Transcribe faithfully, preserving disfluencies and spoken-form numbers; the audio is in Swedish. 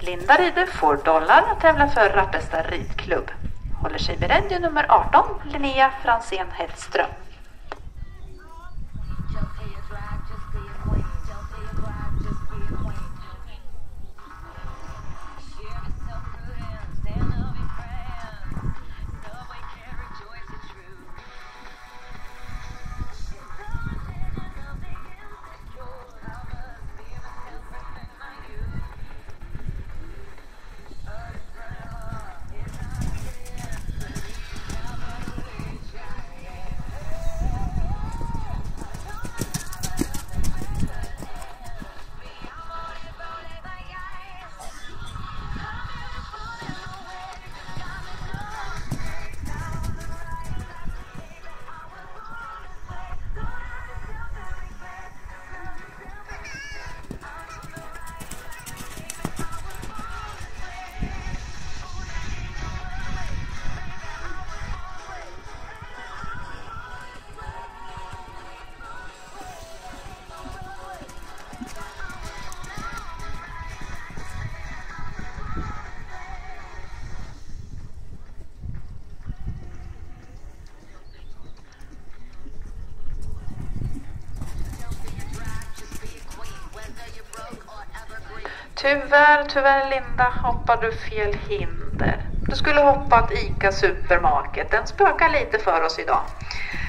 Linda rider får dollar och tävlar för Rappesta ridklubb. Håller sig beredd i nummer arton, Linnea Fransén Hellström. Tyvärr, tyvärr Linda, hoppar du fel hinder. Du skulle hoppat Ica Supermarket. Den spökar lite för oss idag.